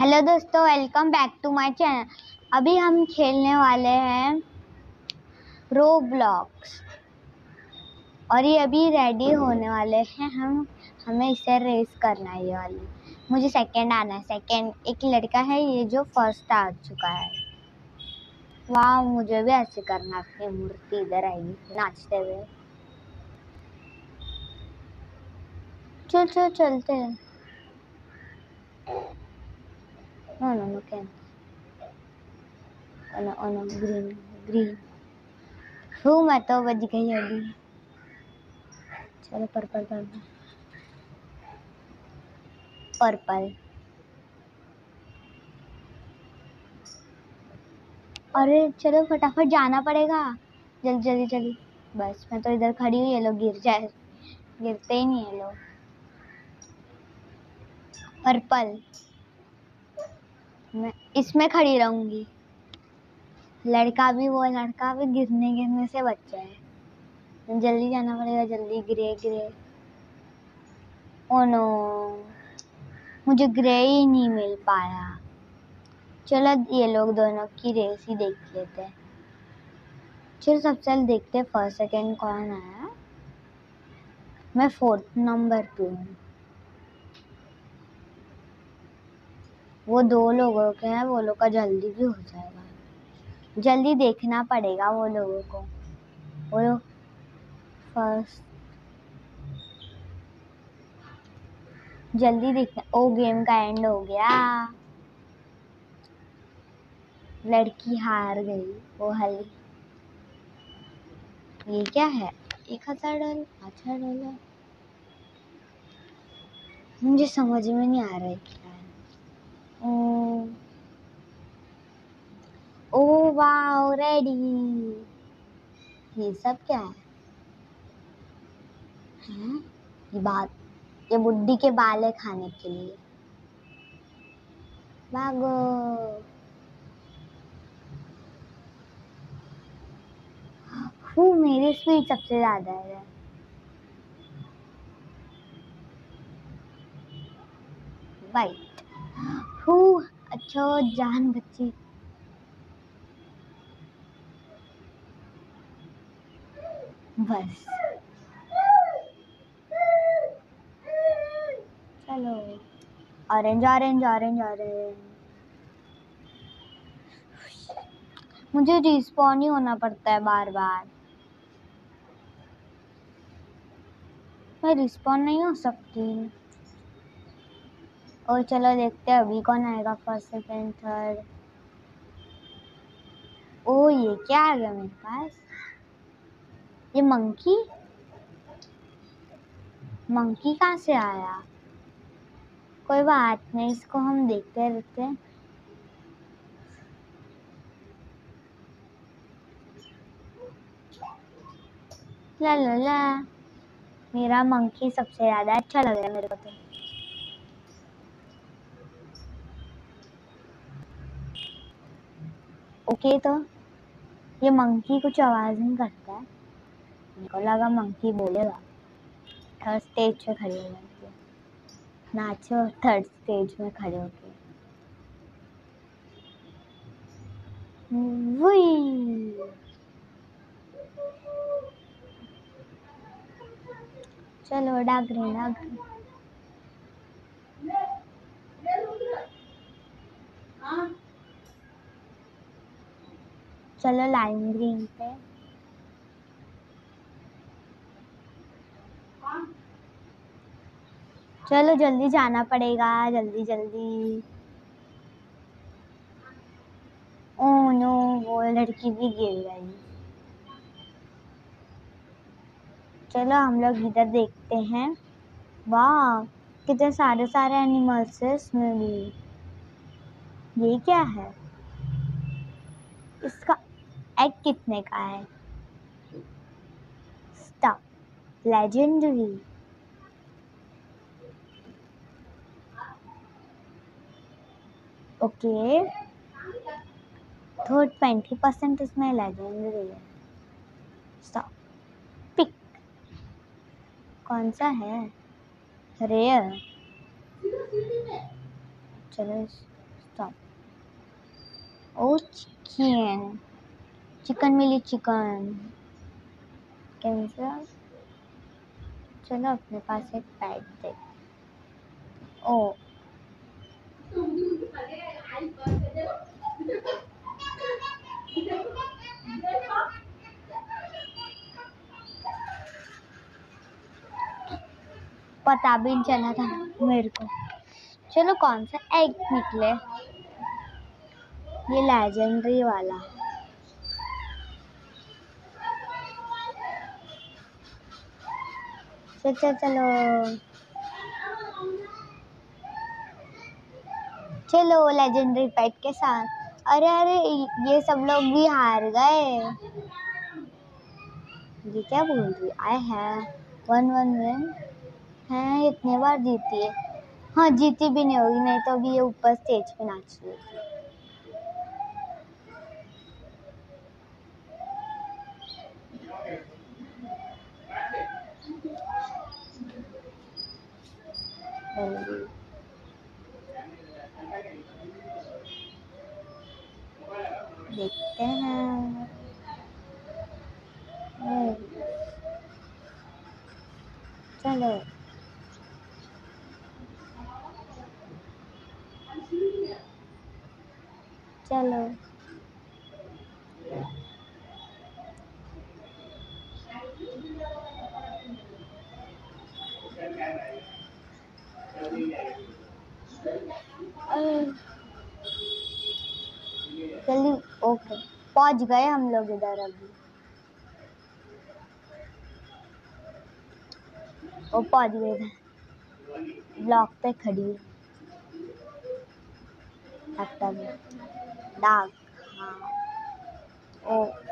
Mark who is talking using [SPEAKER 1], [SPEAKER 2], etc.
[SPEAKER 1] Hello दोस्तों, welcome back to my channel. अभी हम खेलने वाले हैं रोब्लॉक्स और ये अभी रेडी होने वाले हैं। हमें इसे रेस करना है। ये वाली मुझे सेकंड आना है। सेकंड एक लड़का है ये जो फर्स्ट आ चुका है। वाह, मुझे भी ऐसे करना। अपनी मूर्ति इधर आएगी नाचते हुए। चल चलते हैं। नो कैन नो ग्रीन हूँ मैं तो बच गई अभी। चलो पर्पल। अरे चलो फटाफट जाना पड़ेगा। जल्दी। बस मैं तो इधर खड़ी हूँ। ये लोग गिरते ही नहीं ये लोग। पर्पल। मैं इसमें खड़ी रहूंगी। वो लड़का भी गिरने से बच जाए। जल्दी जाना पड़ेगा। जल्दी। ग्रे। ओ नो, मुझे ग्रे ही नहीं मिल पाया। चलो ये लोग दोनों की रेस ही देख लेते हैं। चलो सबसे पहले देखते हैं फर्स्ट सेकंड कौन आया। मैं 4th नंबर पे हूँ। वो 2 लोगों के हैं। वो लोग का जल्दी भी हो जाएगा। जल्दी देखना पड़ेगा वो लोगों को। वो लोग फर्स्ट। जल्दी देखना। ओ, गेम का एंड हो गया। लड़की हार गई। वो हली। ये क्या है? $1000। अच्छा डॉलर। मुझे समझ में नहीं आ रहा है क्या है। Oh wow, ready. ये सब क्या है? हैं? ये बुड्ढी के बाल है खाने के लिए। भागो। मेरी स्पीड सबसे ज्यादा है। वाइट। अच्छा जान बची। बस चलो। ऑरेंज। मुझे रिस्पॉन ही होना पड़ता है बार। मैं रिस्पॉन नहीं हो सकती। और चलो देखते हैं अभी कौन आएगा। First second third. ओ, ये क्या आ गया मेरे पास? ये मंकी कहाँ से आया? कोई बात नहीं, इसको हम देखते रहते हैं। ला मेरा मंकी सबसे ज्यादा अच्छा लग रहा है मेरे को तो। ओके, तो ये मंकी कुछ आवाज नहीं करता है। मेरे को लगा मंकी बोलेगा। थर्ड स्टेज पे खड़ी हो जाती है। नाचो थर्ड स्टेज में खड़े होके। वही। चलो डाक रही। चलो लाइम ग्रीन पे। चलो जल्दी जाना पड़ेगा। जल्दी। ओह नो, वो लड़की भी गिर गई। चलो हम लोग इधर देखते हैं। वाह, कितने सारे एनिमल्स है इसमें भी। ये क्या है? इसका एग कितने का है? Stuff legendary. ओके, तो 20% इसमें लेजेंडरी है। स्टफ पिक कौन सा है? रेयर। चलो stop. Oh, चिकन मिली चिकन कैंसर। चलो अपने पास एक पैट दे। ओ पता भी नहीं चला था मेरे को। चलो कौन सा एग निकले, ये लेजेंडरी वाला। चलो लेजेंडरी पेट के साथ। अरे अरे ये सब लोग भी हार गए। ये क्या बोल रही? आई हैव 1-1 विन है, इतने बार जीती है। हाँ जीती भी नहीं होगी, नहीं तो अभी ये ऊपर स्टेज पे नाच रही थी। देखते हैं। चलो चलो जल्दी। ओके पहुंच गए हम लोग इधर। अभी वो पहुंच गए इधर, ब्लॉक पे खड़ी डाक। हाँ ओ